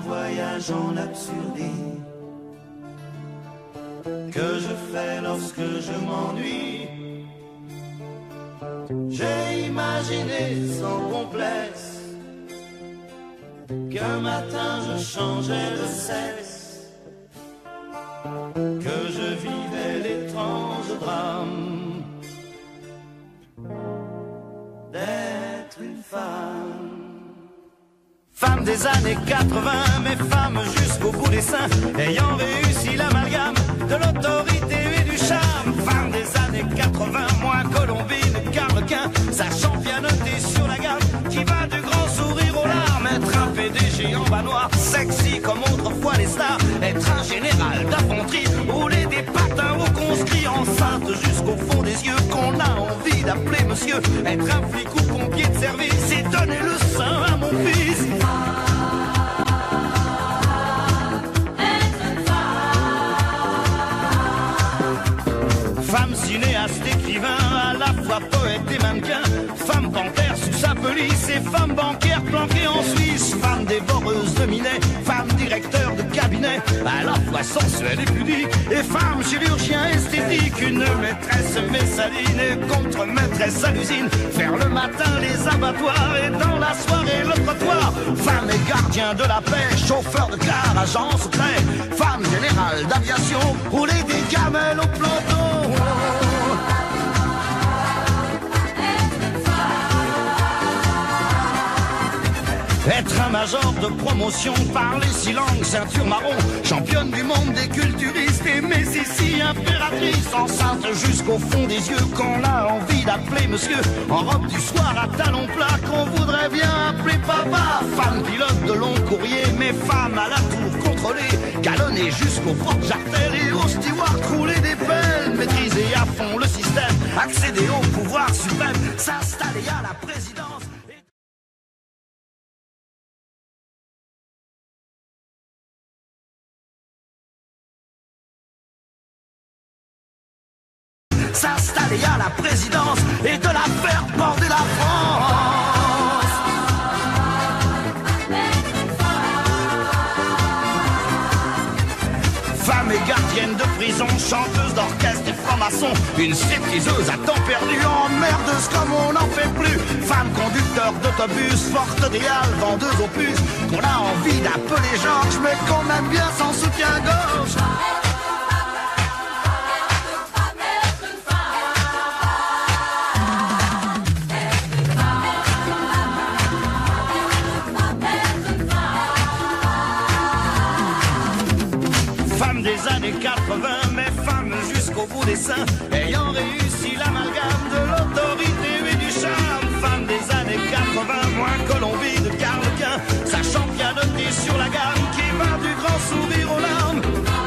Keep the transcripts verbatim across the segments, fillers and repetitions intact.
voyage en absurdie que je fais lorsque je m'ennuie. J'ai imaginé sans complexe qu'un matin je changeais de sexe, que je vivais l'étrange drame d'être une femme. Femme des années quatre-vingts, mais femme jusqu'au bout des seins, ayant réussi l'amalgame de l'autorité et du charme. Femme des années quatre-vingts, moins Colombine qu'Arlequin, sachant bien noter sur la gamme, qui va du grand sourire aux larmes. Être un P D G en bas noir, sexy comme autrefois les stars. Être un général d'infanterie, rouler des patins aux conscrits. Enceinte jusqu'au fond des yeux, qu'on a envie d'appeler monsieur. Être un flic ou pompier de service, et donner le sein à mon fils. Femme cinéaste, écrivain, à la fois poète et mannequin. Femme panthère sous sa police et femme bancaire planquée en Suisse. Femme dévoreuse de minet, femme directeur de cabinet, à la fois sensuelle et pudique. Et femme chirurgien esthétique, une maîtresse messaline et contre-maîtresse à l'usine. Faire le matin les abattoirs et dans la soirée le trottoir. Femme et gardien de la paix, chauffeur de car, agent secret. Femme générale d'aviation, rouler des gamelles au planton. Être un major de promotion, parler six langues, ceinture marron, championne du monde des culturistes et mais ici impératrice, enceinte jusqu'au fond des yeux, qu'on a envie d'appeler monsieur, en robe du soir à talons plats, qu'on voudrait bien appeler papa. Femme pilote de long courrier, mais femme à la tour contrôlée, galonnée jusqu'au porte-jartel et au steward rouler des pelles, maîtriser à fond le système, accéder au pouvoir suprême, s'installer à la présidence. S'installer à la présidence et de la faire border la France. Femme et gardienne de prison, chanteuse d'orchestre et franc-maçon, une stripteaseuse à temps perdu, emmerdeuse comme on n'en fait plus. Femme conducteur d'autobus, forte des halles, vendeuse aux puces, qu'on a envie d'appeler Georges, mais qu'on aime bien sans soutien-gorge. Des années quatre-vingts, mais femme jusqu'au bout des seins, ayant réussi l'amalgame de l'autorité et du charme. Femme des années quatre-vingts, moins Colombine qu'Arlequin, sachant bien noter sur la gamme, qui va du grand sourire aux larmes.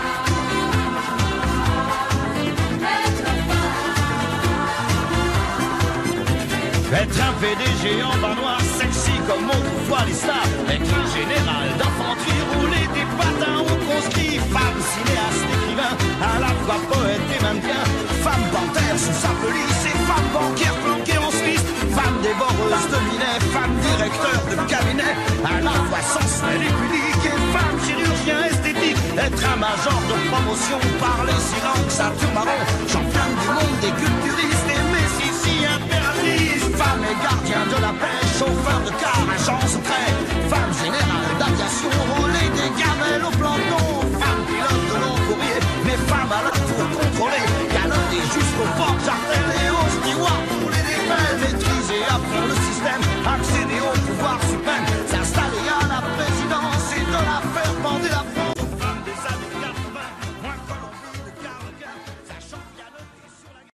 Être un P D G en bas noir, sexy comme autrefois les stars. Être un général d'infanterie, rouler des patins aux conscrits. Femme cinéaste, écrivain, à la fois poète et mannequin. Femme panthère sous sa police et femme bancaire planquée en Suisse. Femme dévoreuse de minet, femme directeur de cabinet, à la fois sensuelle et pudique. Et femme chirurgien esthétique. Être un major de promotion, parler six langues, ceinture marron, championne du monde des culturistes et mais ici impératrice. Femme et gardien de la paix, chauffeur de car, agence